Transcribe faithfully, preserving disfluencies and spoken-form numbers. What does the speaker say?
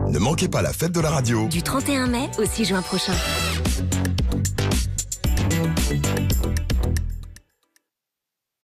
Ne manquez pas la fête de la radio Du trente et un mai au six juin prochain.